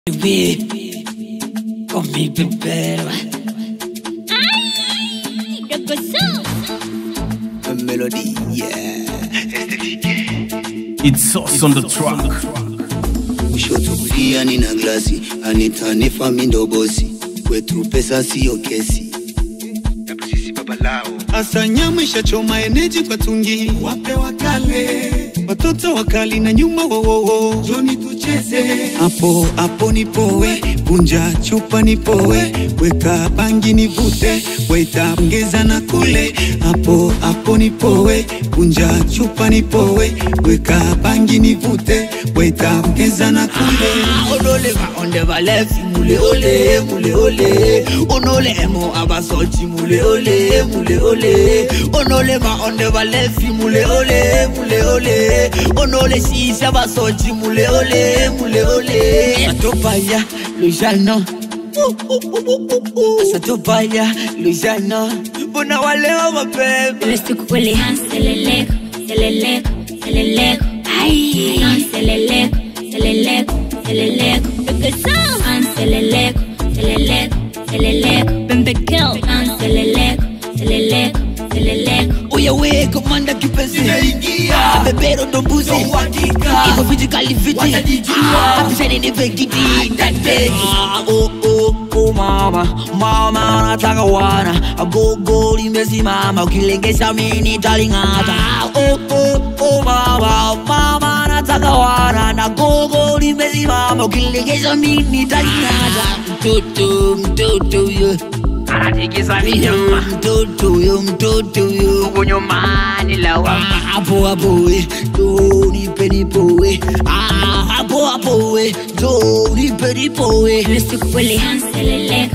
Baby, con mi bebé. Ay, ¿qué pasó? Melody, yeah. It's sauce on the track. Kushoto kulia nina glasi, Anita nifa mindo bosi. Kwetu pesa siyo kesi. Yapo sisi babalao. Asa nyama ishachoma eneji kwa tungi. Wape wakale, watoto wakali na nyuma wowowo. Joni tucheze. Hapo nipowe, punja chupa nipowe. Weka bangi nivute, waita ongeza na kule. Hapo nipowe, punja chupa nipowe. Weka bangi nivute, waita ongeza na kule. Onole va onde va left, mule ole. Onole emo abasochi mule ole. Onole va onde va left, mule ole. Onole si abasochi mule ole. Atopaya, Lujano. Asatopaya, Lujano. Bona wale wa baby. Let's go kwele seleleko. Ay, seleleko. Because I'm seleleko. Bembe girl, I'm seleleko. Oya we komanda kipenzi inaingia bebero ndo mbuzi iko physically fit kapishani ni vegidi that big oh mama nataka wana agogo limesimama ukilengesha mini talingata oh mama nataka wana na gogo limesimama ukilengesha mini talingata mtoto yeah. Anatikisa minyama Mtoto yo Kunyumani lawa Hapo we Do nipe we Hapo we Do nipe we Let's go kwele seleleko.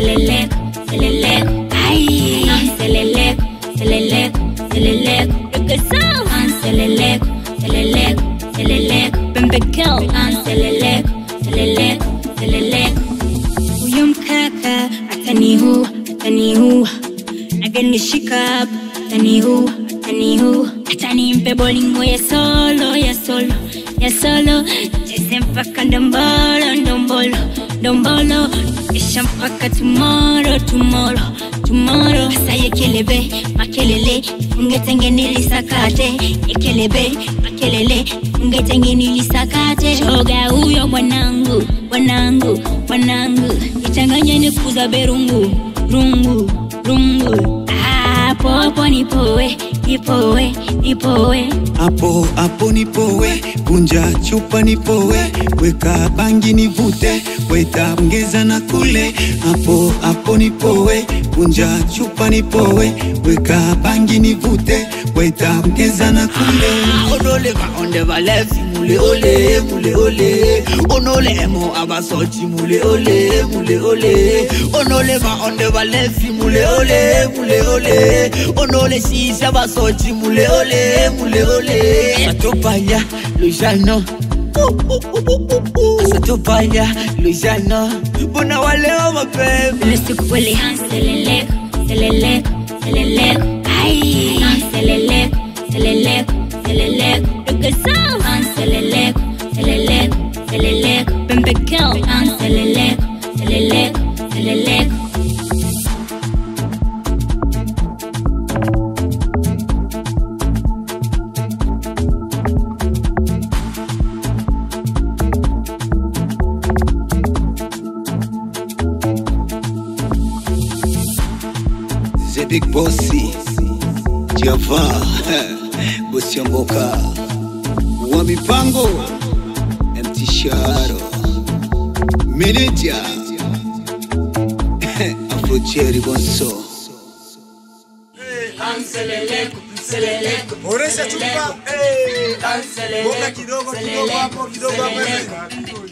Ay, seleleko. Because I'm seleleko. Bembe girl, I'm seleleko. Huyo mkaka atanihu aganishika atanihu atanimpe bolingo ya solo chese mpaka ndombolo isha mpaka tomorrow asa yekelebe makelele ungetengenilisa-kate yekelebe makelele ungetengenilisa-kate shoga huyo bwanangu ichanganye ni kuza berungu Hapo nipowe Hapo nipowe, punja chupa nipowe. Weka bangi nivute, waita ongeza na kule. Hapo nipowe, punja chupa nipowe. Weka bangi nivute, waita ongeza na kule. Onole va onde va left mule ole. Onole emo abasochi mule ole. Onole va onde va left mule ole. Onole si abasochi mule ole. Asatopaya, Lujano. Asatopaya, Lujano. Bona wale wa baby. Let's go kwele seleleko. Ay, seleleko. Because I'm seleleko. Bembe girl, I'm seleleko. The big bossy Java Bosi Mboka wa mipango MT Sharo Manager Afro Jerry Bonso Seleleko. Oresha chupa. Boka kidogo hapo.